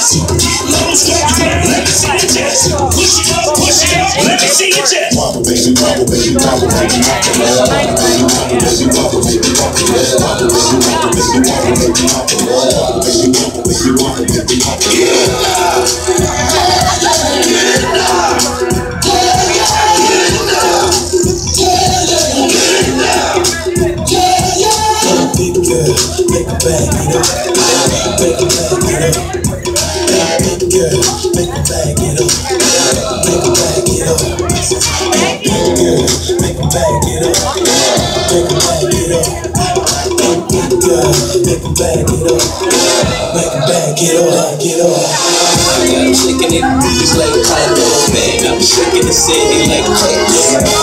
chest. Long stroke, let me see your chest. Push it up, let me see your chest. Mama, baby, mama, baby, mama, baby, mama, baby, mama, baby, mama, baby, mama, baby, mama, baby, mama, baby, mama, baby, mama, baby, mama, baby, mama, baby, mama, big girl, make a bag, you know. Make a bag, you know. Big girl, make a bag, you know. Make a bag, you know. Big girl, make a bag, you know. Make a bag, you know. Big girl, make a bag, you know. Make a bag, you know, you know. I'm shaking it, it's like Kylo, man. I'm shaking the city like Kylo.